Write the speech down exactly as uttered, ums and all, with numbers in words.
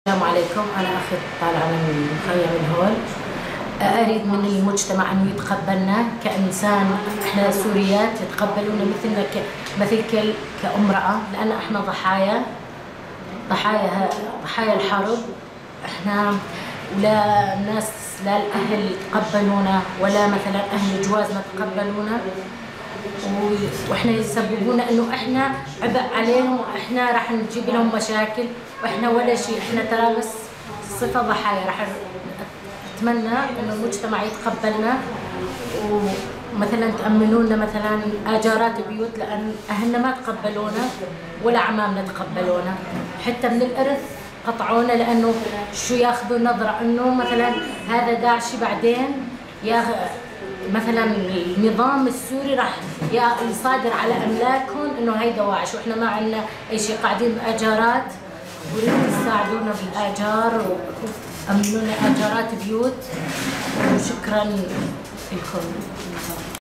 السلام عليكم. أنا أخت طالعة من مخيم الهول. أريد من المجتمع أنه يتقبلنا كإنسان، إحنا سوريات، يتقبلونا مثلنا ك... مثل كل كامرأة، لأن إحنا ضحايا ضحايا ضحايا الحرب. إحنا لا ناس، لا الأهل تقبلونا ولا مثلا أهل جوازنا تقبلونا، واحنا يسببونا انه احنا عبء عليهم، واحنا راح نجيب لهم مشاكل، واحنا ولا شيء، احنا ترى بس صفة ضحايا. راح اتمنى انه المجتمع يتقبلنا، ومثلا تأمنونا مثلا اجارات بيوت، لان اهلنا ما تقبلونا ولا عمامنا تقبلونا، حتى من الارث قطعونا، لانه شو ياخذوا نظرة انه مثلا هذا داعشي، بعدين يا مثلا النظام السوري راح يصادر على املاكهم انه هي دواعش، واحنا ما عندنا اي شيء، قاعدين باجارات، ولازم تساعدونا بالاجار وامنوا لنا اجارات بيوت. وشكرا لكم.